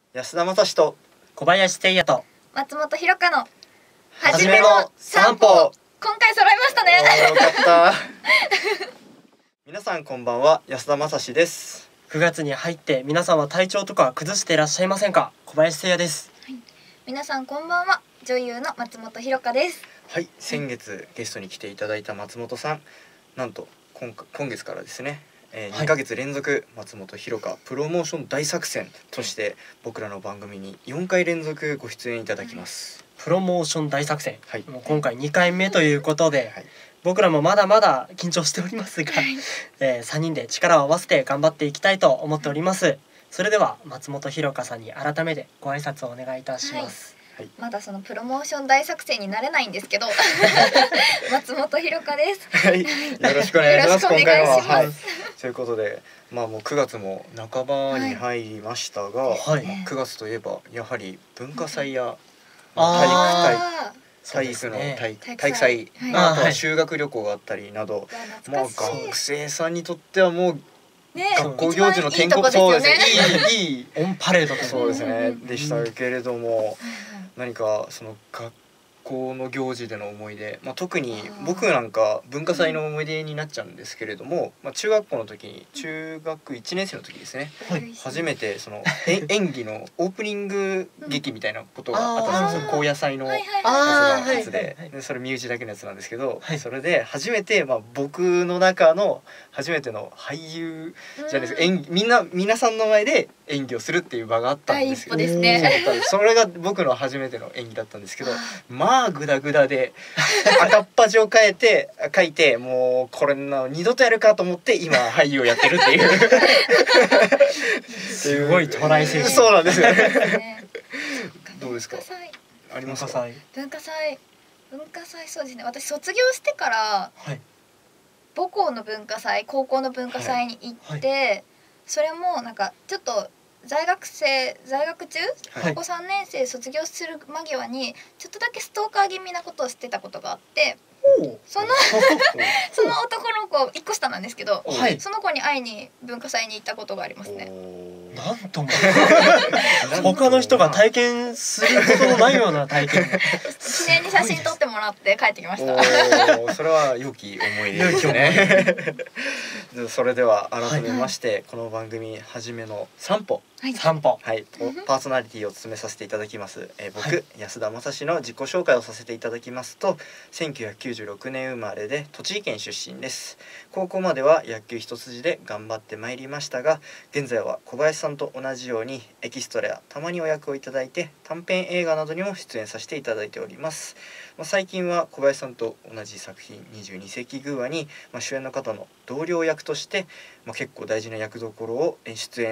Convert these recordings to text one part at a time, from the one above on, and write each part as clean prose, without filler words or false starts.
安田正史と小林誠也と松本ひろかのはじめの散歩。 今回揃いましたね。 よかった皆さんこんばんは、安田正史です。 9月に入って皆さんは体調とか崩していらっしゃいませんか？小林誠也です。 皆さんこんばんは、女優の松本ひろかです。 はい、先月ゲストに来ていただいた松本さん、なんと今月からですね、2ヶ月連続松本ひろかプロモーション大作戦として僕らの番組に4回連続ご出演いただきます。 プロモーション大作戦、 はい、 もう今回2回目ということで、 はい、 僕らもまだまだ緊張しておりますが、3人で力を合わせて頑張っていきたいと思っております。それでは松本ひろかさんに改めてご挨拶をお願いいたします。 まだそのプロモーション大作戦になれないんですけど松本ひろかです。 はい、よろしくお願いします。今回は、はい、ということで、もう9月も半ばに入りましたが、9月といえばやはり文化祭や体育の体育祭、あとは修学旅行があったりなど、もう学生さんにとってはもう学校行事の天国、そうですね、いいオンパレードとそうですねでしたけれども、何かその学校の行事での思い出、特に僕なんか文化祭の思い出になっちゃうんですけれども、中学校の時に中学1年生の時ですね、初めてその演技のオープニング劇みたいなことがあったんですよ。高野祭のやつで、それ身内だけのやつなんですけど、それで初めて僕の中の初めての俳優じゃないですか、皆さんの前で演技をするっていう場があったんですよ。それが僕の初めての演技だったんですけど、グダグダで赤っ端を書いて、もうこれ二度とやるかと思って今俳優をやってるっていうすごいトライ精神。 そうなんですよね。どうですか？ありますか？ 文化祭そうですね。私卒業してから、母校の文化祭、高校の文化祭に行って、それもなんかちょっと在学中、高校3年生卒業する間際にちょっとだけストーカー気味なことをしてたことがあって、その男の子1個下なんですけど、その子に会いに文化祭に行ったことがありますね。 なんとも他の人が体験することのないような体験記念に写真撮ってもらって帰ってきました。 それは良き思い出ですね。それでは改めまして、この番組はじめの散歩、パーソナリティを務めさせていただきます、僕、安田正史の自己紹介をさせていただきますと、1996年生まれで栃木県出身です。高校までは野球一筋で頑張ってまいりましたが、現在は小林さんと同じようにエキストラやたまにお役をいただいて短編映画などにも出演させていただいております。最近は小林さんと同じ作品22世紀寓話に、主演の方の同僚役として、結構大事な役どころを出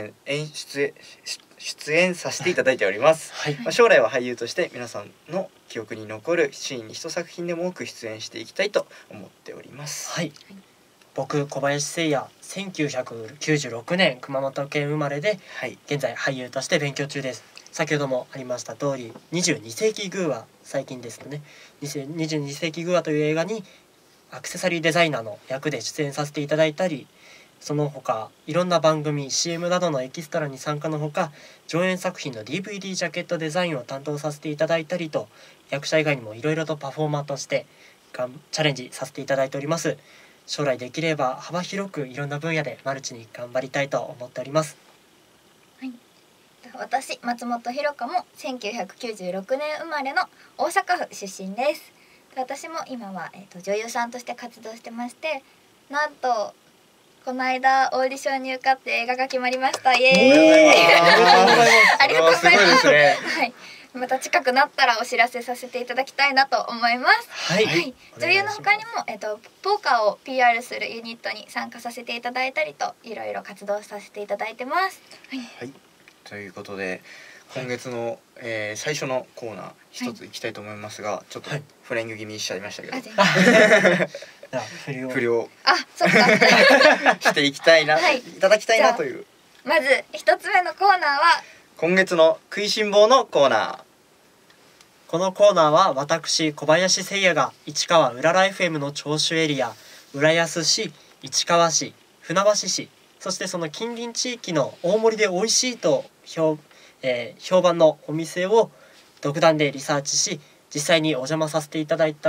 演させていただいております。将来は俳優として皆さんの記憶に残るシーンに一作品でも多く出演していきたいと思っております。 僕小林誠也、1996年熊本県生まれで、現在俳優として勉強中です。先ほどもありました通り22世紀寓話、最近ですね、22世紀寓話という映画にアクセサリーデザイナーの役で出演させていただいたり、その他いろんな番組 CM などのエキストラに参加のほか、上演作品の DVD ジャケットデザインを担当させていただいたりと、役者以外にもいろいろとパフォーマーとしてチャレンジさせていただいております。将来できれば幅広くいろんな分野でマルチに頑張りたいと思っております。 私松本ひろかも1996年生まれの大阪府出身です。私も今は、女優さんとして活動してまして、なんとこの間オーディションに受かって映画が決まりました。イエーイありがとうございます。また近くなったらお知らせさせていただきたいなと思います。女優の他にも、ポーカーを PR するユニットに参加させていただいたりと、いろいろ活動させていただいてます。 ということで今月の、最初のコーナー一ついきたいと思いますが、ちょっとフライング気味にしちゃいましたけど、不良していきたいな、いただきたいなという。 まず一つ目のコーナーは今月の食いしん坊のコーナー。 このコーナーは私小林誠也が市川うらら FM の聴取エリア、浦安市、市川市、船橋市、そしてその近隣地域の大盛りで美味しいと評判のお店を独断でリサーチし、実際にお邪魔させていただいて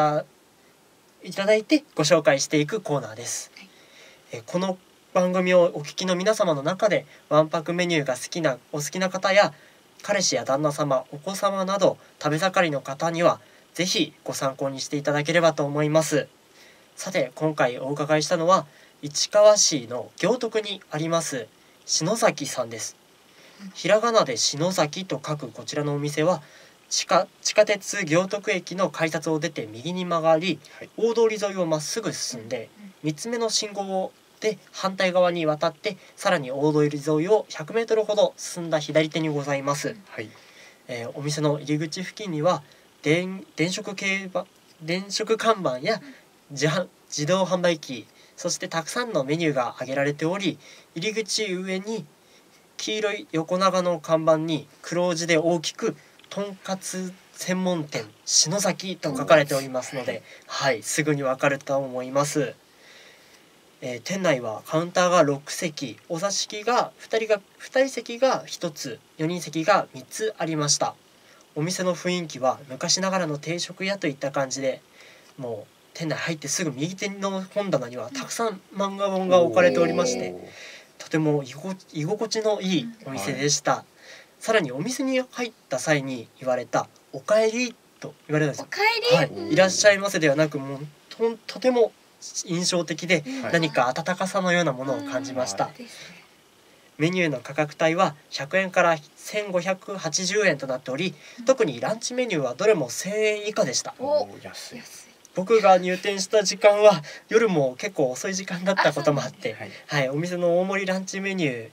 ご紹介していくコーナーです。この番組をお聞きの皆様の中でわんぱくメニューがお好きな方や、彼氏や旦那様、お子様など食べ盛りの方にはぜひご参考にしていただければと思います。さて、今回お伺いしたのは市川市の行徳にあります篠崎さんです。ひらがなで篠崎と書くこちらのお店は地下鉄行徳駅の改札を出て右に曲がり、大通り沿いをまっすぐ進んで3つ目の信号で反対側に渡って、さらに大通り沿いを100メートルほど進んだ左手にございます。お店の入り口付近には電飾看板や自動販売機、そしてたくさんのメニューが挙げられており、入り口上に黄色い横長の看板に黒字で大きくとんかつ専門店篠崎と書かれておりますので、すぐにわかると思います。店内はカウンターが6席、お座敷が2人席が1つ、4人席が3つありました。お店の雰囲気は昔ながらの定食屋といった感じで、もう店内入ってすぐ右手の本棚にはたくさん漫画本が置かれておりまして、とても居心地のいいお店でした。さらにお店に入った際に言われたおかえりと言われたんですよ。いらっしゃいませではなく、もうとても印象的で、何か温かさのようなものを感じました。メニューの価格帯は100円から1580円となっており、特にランチメニューはどれも1000円以下でした。 安い。 僕が入店した時間は夜も結構遅い時間だったこともあって、お店の大盛りランチメニュ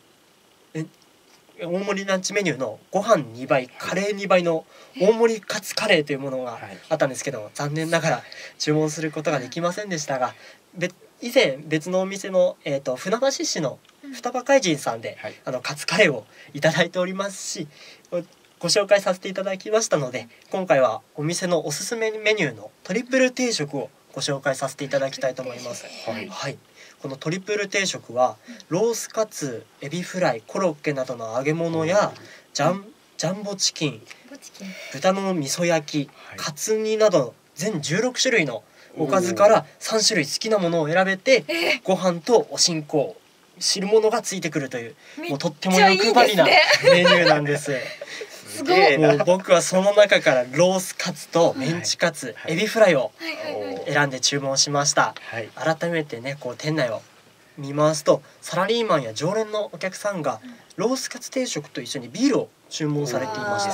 ーのご飯2倍カレー2倍の大盛りカツカレーというものがあったんですけど、残念ながら注文することができませんでしたが、以前別のお店の、船橋市の双葉怪人さんで、カツカレーをいただいておりますし、ご紹介させていただきましたので、今回はお店のおすすめメニューのトリプル定食をご紹介させていただきたいと思います。このトリプル定食はロースカツ、エビフライ、コロッケなどの揚げ物やジャンボチキン、豚の味噌焼き、カツ煮など全16種類のおかずから3種類好きなものを選べて、ご飯とお新香、汁物がついてくるという、もうとっても欲張りなメニューなんです。もう僕はその中からロースカツとメンチカツ、エビフライを選んで注文しました。改めてね、こう店内を見回すと、サラリーマンや常連のお客さんがロースカツ定食と一緒にビールを注文されていました。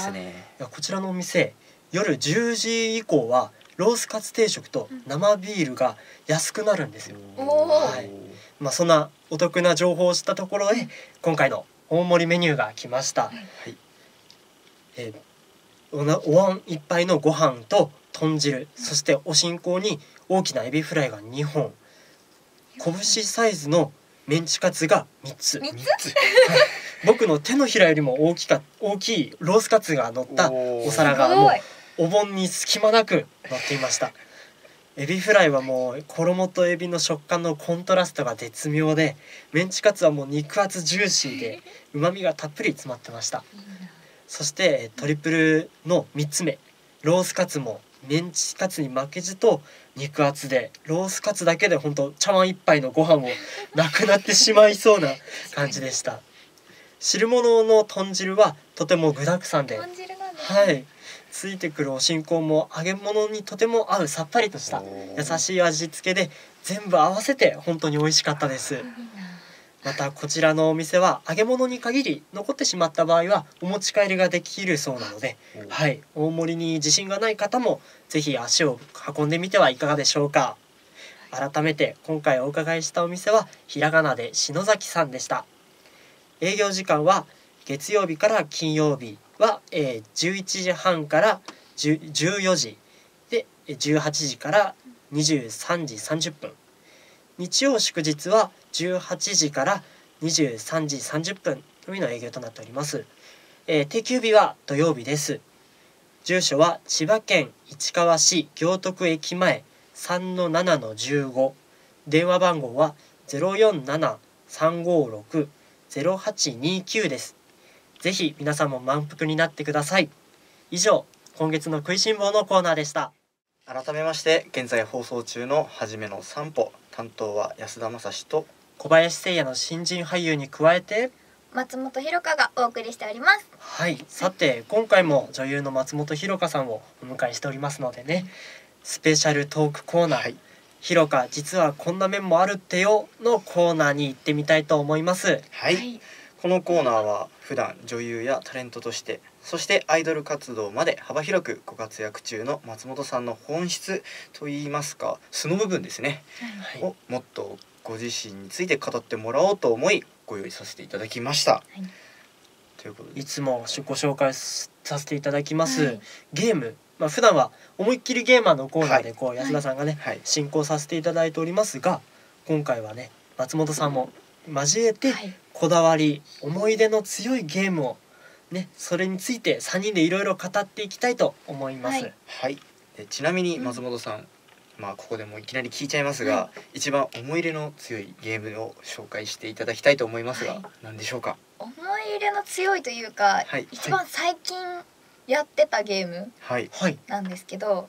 こちらのお店、夜10時以降はロースカツ定食と生ビールが安くなるんですよ。そんなお得な情報を知ったところで、今回の大盛りメニューが来ました。お椀一杯のご飯と豚汁、そしてお新香に大きなエビフライが2本、拳サイズのメンチカツが3つ僕の手のひらよりも大きいロースカツが乗ったお皿がもうお盆に隙間なく乗っていました。エビフライはもう衣とエビの食感のコントラストが絶妙で、メンチカツはもう肉厚ジューシーで旨味がたっぷり詰まってました。そしてトリプルの3つ目、ロースカツもメンチカツに負けずと肉厚で、ロースカツだけで本当茶碗一杯のご飯もなくなってしまいそうな感じでした。汁物の豚汁はとても具沢山で、ついてくるお新香も揚げ物にとても合うさっぱりとした優しい味付けで、全部合わせて本当に美味しかったです。またこちらのお店は揚げ物に限り残ってしまった場合はお持ち帰りができるそうなので、大盛りに自信がない方もぜひ足を運んでみてはいかがでしょうか。改めて今回お伺いしたお店はひらがなで篠崎さんでした。営業時間は月曜日から金曜日は11時半から14時で、18時から23時30分、日曜祝日は18時から23時30分のみの営業となっております。定休日は土曜日です。住所は千葉県市川市行徳駅前 3-7-15、電話番号は 047-356-0829 です。 ぜひ皆さんも満腹になってください。以上、今月の食いしん坊のコーナーでした。 改めまして現在放送中のはじめの散歩、担当は安田正史と小林誠也の新人俳優に加えて、 松本ひ香がお送りしております。 はい、さて今回も女優の松本ひ香さんをお迎えしておりますのでね、スペシャルトークコーナー、ひろか実はこんな面もあるってよのコーナーに行ってみたいと思います。 はい、このコーナーは普段女優やタレントとして、そしてアイドル活動まで幅広くご活躍中の松本さんの本質といいますか素の部分ですね、 はい、 をもっとご自身について語ってもらおうと思いご用意させていただきました、ということでいつもご紹介させていただきます、ゲーム、普段は思いっきりゲーマーのコーナーでこう安田さんがね、進行させていただいておりますが、今回はね松本さんも交えてこだわり、思い出の強いゲームをね、それについて3人でいろいろ語っていきたいと思います。 はい、でちなみに松本さん、ここでもいきなり聞いちゃいますが、一番思い入れの強いゲームを紹介していただきたいと思いますが、何でしょうか？ 思い入れの強いというか、一番最近やってたゲームなんですけど、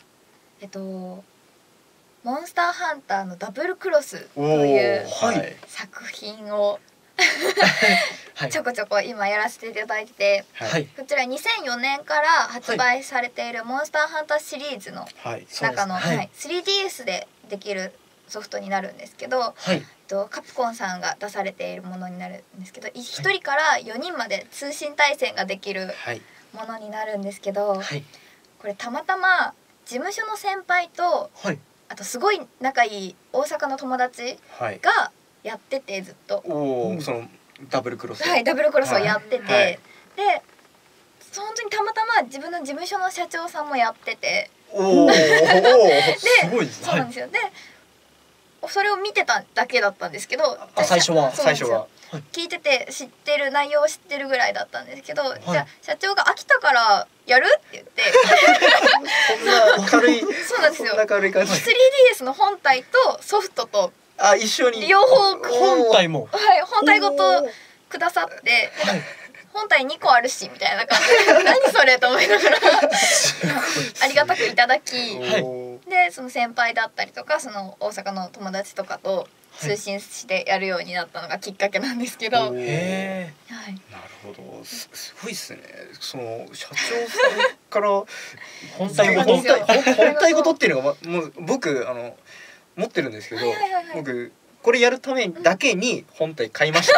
モンスターハンターのダブルクロスという作品をちょこちょこ今やらせていただいてて、こちら2004年から発売されているモンスターハンターシリーズの中の 3DS でできるソフトになるんですけど、カプコンさんが出されているものになるんですけど、1人から4人まで通信対戦ができるものになるんですけど、これたまたま事務所の先輩と、あとすごい仲いい大阪の友達がやってて、ずっとそのダブルクロスダブルクロスをやってて、で本当にたまたま自分の事務所の社長さんもやってて、 すごいですね。 そうなんですよ。でそれを見てただけだったんですけど、 最初は聞いてて知ってる内容を知ってるぐらいだったんですけど、じゃあ社長が飽きたからやるって言ってそんな軽いそうなんですよ。3DS の本体とソフトと一緒に両方本体も本体ごとくださって、本体2個あるしみたいな感じで何それと思いながらありがたくいただき、でその先輩だったりとかその大阪の友達とかと通信してやるようになったのがきっかけなんですけど、なるほど、すごいっすね。その社長さんから本体ごとっていうのがもう僕持ってるんですけど、僕これやるためだけに本体買いました。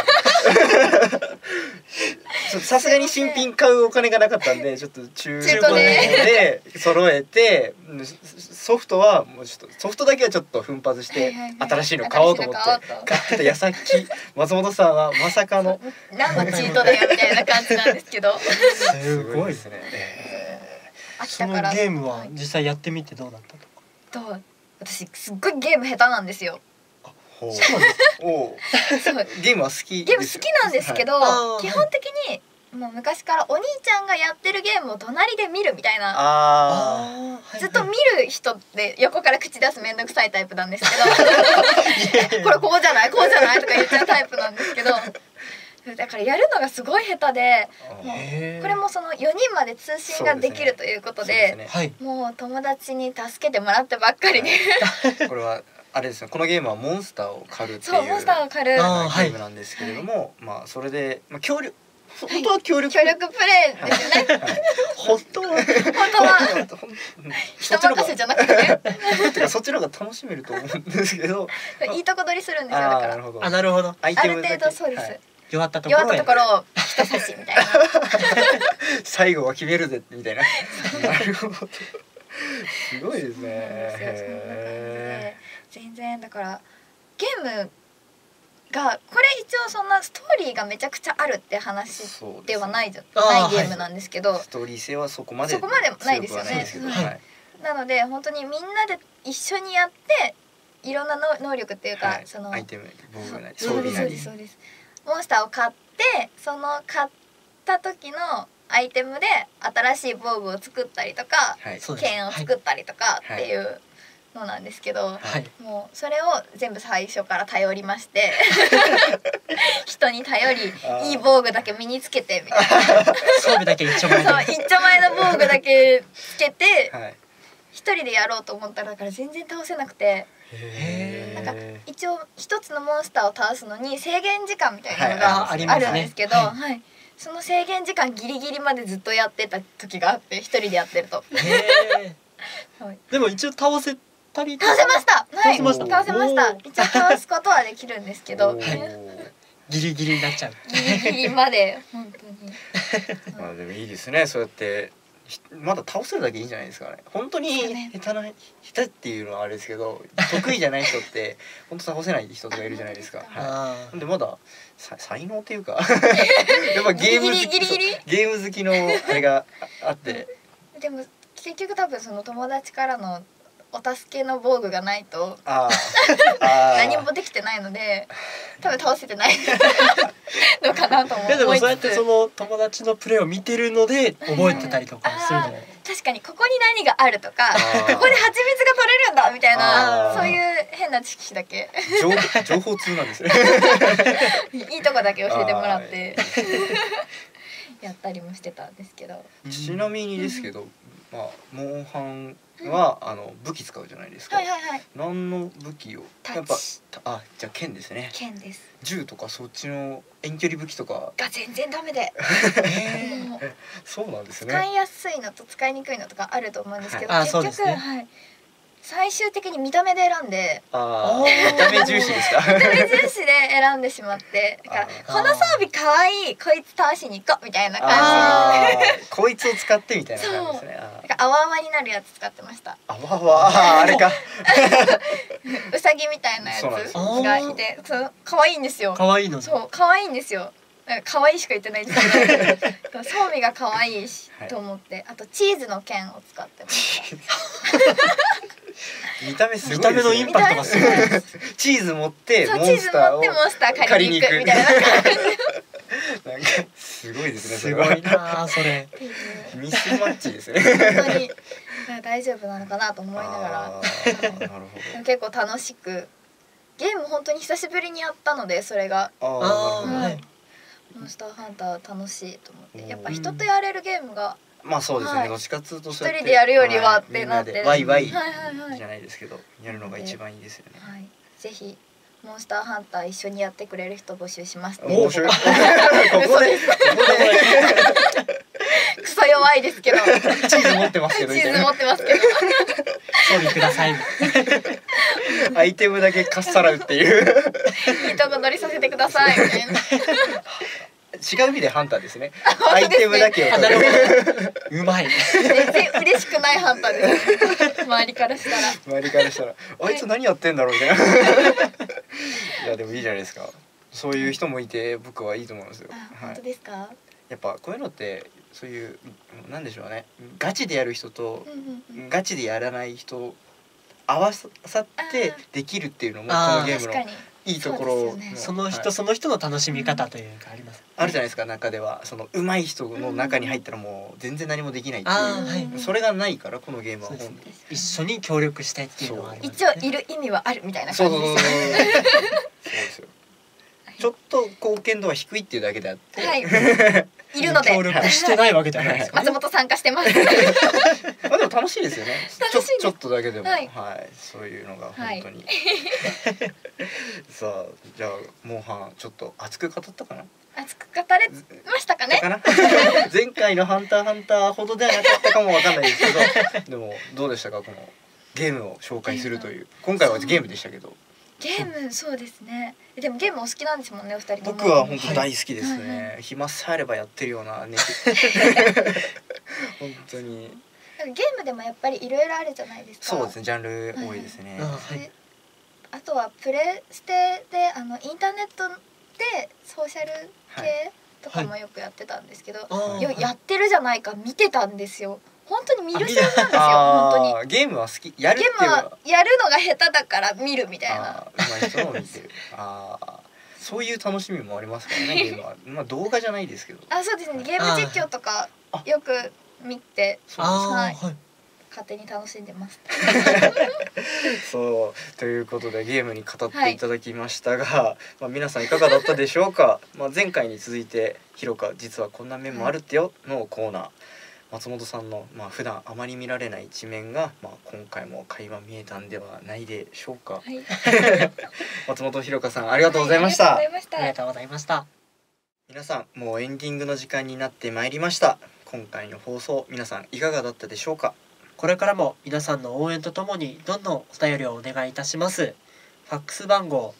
さすがに新品買うお金がなかったんで、ちょっと中古で揃えて、ソフトはもうちょっとソフトだけはちょっと奮発して新しいの買おうと思って買ってた矢先、松本さんはまさかの何のチートだよみたいな感じなんですけど、 すごいですね。 そのゲームは実際やってみてどうだったとか？ 私すっごいゲーム下手なんですよ。 ゲームは好きなんですけど、基本的にもう昔からお兄ちゃんがやってるゲームを隣で見るみたいな、ずっと見る人で横から口出すめんどくさいタイプなんですけどこれこうじゃないとか言っちゃうタイプなんですけど、だからやるのがすごい下手で、これもその4人まで通信ができるということで、もう友達に助けてもらってばっかりでこれはあれですね、このゲームはモンスターを狩るっていうモンスターを狩るゲームなんですけれども、それで本当は協力プレイですよね。 本当は人任せじゃなくてねそっちの方が楽しめると思うんですけど、 いいとこ取りするんですよ。だからなるほど、 ある程度そうです。 弱ったところを人差しみたいな最後は決めるぜみたいな。なるほど、すごいですね。 全然だからゲームがこれ一応そんなストーリーがめちゃくちゃあるって話ではないゲームなんですけど、 ストーリー性はそこまでないですよね。なので本当にみんなで一緒にやっていろんな能力っていうか、そのアイテム、防具なりそうですモンスターを買って、その買った時のアイテムで新しい防具を作ったりとか、剣を作ったりとかっていうのなんですけど、 はい。 もうそれを全部最初から頼りまして人に頼りいい防具だけ身につけてみたいな装備だけ一丁前そうで。 一丁前の防具だけつけてはい。 一人でやろうと思ったらだから全然倒せなくて、 へなんか一応一つのモンスターを倒すのに制限時間みたいなのはいがあありますねるんですけど、 はいはいその制限時間ギリギリまでずっとやってた時があって一人でやってるとへえ。 はいでも一応倒せたり。 倒せました。はい、 倒せました倒せましたお。ー一応倒すことはできるんですけど、 おーギリギリになっちゃう。 ギリギリまで本当に。 まあでもいいですね。そうやってまだ倒せるだけいいんじゃないですかね。本当にそうね下手っていうのはあれですけど、得意じゃない人って本当倒せない人とかいるじゃないですか。 あはあい。でまだ才能っていうかやっぱゲーム好きギリギリゲーム好きのあれがあってでも結局多分その友達からのお助けの防具がないとああ何もできてないので多分倒せてないのかなとあ。いやでも思いそうやってつつ、 その友達のプレーを見てるので覚えてたりとかするの。 確かにここに何があるとかあーここで蜂蜜が取れるんだみたいなあーそういう変な知識だけ情報通なんですね。 いいとこだけ教えてもらってやったりもしてたんですけど、 ちなみにですけど、まあモンハンは武器使うじゃないですか。 はいはいはい何の武器をタやっぱッチじゃあ剣ですね。 剣です銃とかそっちの遠距離武器とかが全然ダメでもうそうなんですね。 使いやすいのと使いにくいのとかあると思うんですけど、 はいあ結局そうですねはい、最終的に見た目で選んでああー見た目重視ですか。 見た目重視で選んでしまってだからあーこの装備かわいいこいつ倒しに行こうみたいな感あーこいつを使ってみたいな感じですね。 じで泡泡になるやつ使ってましたあわわあれか。 うさぎみたいなやつそうなんですよがいてそう可愛いんですよ。 可愛いの。 そう可愛いんですよ。なんか可愛いしか言ってないんですけど装備が可愛いし、 はいと思ってあとチーズの剣を使ってました見た目すごい見た目のイですね。 ンパクトがすごい。 チーズ持ってそうモチーズ持ンスターをってモンスター借りに行くみたいな感じなんかすごいですね。そすれはごいなあそれ。 っていうミスマッチですね。 本当になんか大丈夫なのかなと思いながらあーなるほど。 結構楽しくゲーム本当に久しぶりにやったのでそれがああーーなるほど。 はい。 モンスターハンター楽しいと思ってやっぱうん人とやれるゲームがまあそうですね、 はいどっちかっつうと一そうやって人でやるよりはっみんなでてなってワイワイじはいはいはいゃないですけどやるのが一番いいですよね。 はい、ぜひモンスターハンター一緒にやってくれる人募集します。 面白い。ここ嘘でですクソ弱いですけど。 チーズ持ってますけどみたいなチーズ持ってますけど。 装備ください。 アイテムだけかっさらうっていういいとこ乗りさせてくださいみたいな。 違う意味でハンターですね。アイテムだけをあなるほど。うまい。 全然嬉しくないハンターです。周りからしたら。 周りからしたらあいつ何やってんだろうみたいな。いやでもいいじゃないですか。そういう人もいて僕はいいと思いますよ。 あ、本当はい。 ですか。 やっぱこういうのってそういうなんでしょうね。ガチでやる人とうんうんうん。 ガチでやらない人合わさってできるっていうのもこあーのゲームの確かに。 いいところそうですよねそのはい人その人の楽しみ方というかあります。 あるじゃないですか。中ではその上手い人の中に入ったらもう全然何もできないってあいうーはい。 それがないからこのゲームはそうです本当に一緒に協力したいっていうのはあります一応いる意味はあるみたいなそうそうそう感じですそうよね。 そうですよ。ちょっと貢献度は低いっていうだけであって、 はい。いるので協。力してないわけじゃないですかね。 松本参加してます。 まあでも楽しいですよね。 楽しいですちょっとだけでも、 ははいい、そういうのが本当に。さあじゃあモンハンちょっと熱く語ったかな。 熱く語れましたかね。 かな前回のハンターハンターほどではなかったかもわかんないですけど、でもどうでしたかこのゲームを紹介するという。今回はゲームでしたけど、 ゲームそうですね。でもゲームお好きなんですもんねお二人とも。 僕は本当大好きですはいね。暇さえあればやってるようなね。本当に。 なんかゲームでもやっぱりいろいろあるじゃないですか。 そうですね。ジャンル多いですね。 あはいであとはプレステでインターネットでソーシャル系とかもよくやってたんですけど、 あーやってるじゃないか見てたんですよ。本当に見る専なんですよ。 あ本当に。 ーゲームは好き。やるっていうのはゲームはやるのが下手だから見るみたいな。 あー上手い人を見てる。ああ、そういう楽しみもありますからね。ゲームは。まあ動画じゃないですけど。 あ、そうですね。ゲーム実況とかあよく見て、 そうですはいああはい。 勝手に楽しんでます。 そうということでゲームに語っていただきましたが、まあ、皆さんいかがだったでしょうか。まあ、前回に続いてひろか実はこんな面もあるってよのコーナー、松本さんのまあ普段あまり見られない一面が、まあ、今回も垣間見えたんではないでしょうか。松本ひろかさんありがとうございました。 ありがとうございました。 皆さんもうエンディングの時間になってまいりました。今回の放送皆さんいかがだったでしょうか。 これからも皆さんの応援とともにどんどんお便りをお願いいたします。ファックス番号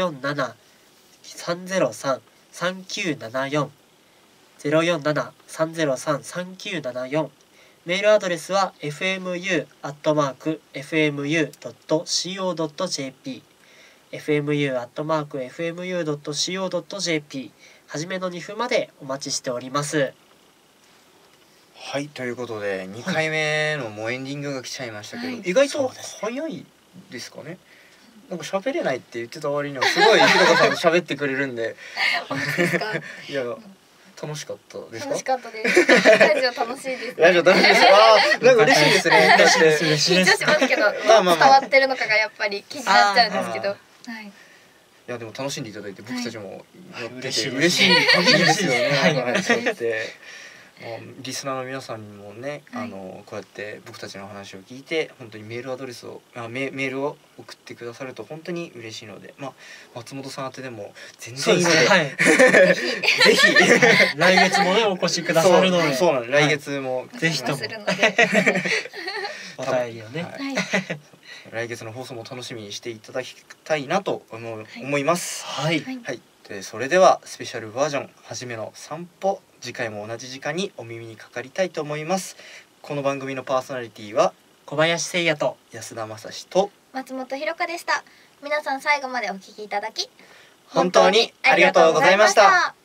047-303-3974 047-303-3974、メールアドレスは fmu@fmu.co.jp fmu@fmu.co.jp はじめの2分までお待ちしております。 はいということで2回目のもうエンディングが来ちゃいましたけど、 はい意外と早いですかね。なんか喋れないって言ってた割にはすごいひろかさん喋ってくれるんで本当ですか。 いや楽しかったですか。 楽しかったです。ラジオ楽しいです、ね。 ラジオ楽しいです。ああ、なんか嬉しいですね。だって緊張しますけど、どう伝わってるのかがやっぱり気になっちゃうんですけど。はい。 いやでも楽しんでいただいて僕たちもやってて嬉しい限りですよね。 はいそうやってリスナーの皆さんにもね、 はいこうやって僕たちの話を聞いて本当にメールアドレスをメールを送ってくださると本当に嬉しいので、まあ松本さん宛てでも全然いいので、 はい、 ぜひ来月もねお越しくださるので、 そうなんです。来月もぜひともするのでお便りをね、 はいはい。 来月の放送も楽しみにしていただきたいなと思います。 はい、 はいはい、でそれではスペシャルバージョンはじめの散歩、次回も同じ時間にお耳にかかりたいと思います。この番組のパーソナリティは小林誠也と安田正史と松本ひろかでした。皆さん最後までお聞きいただき本当にありがとうございました。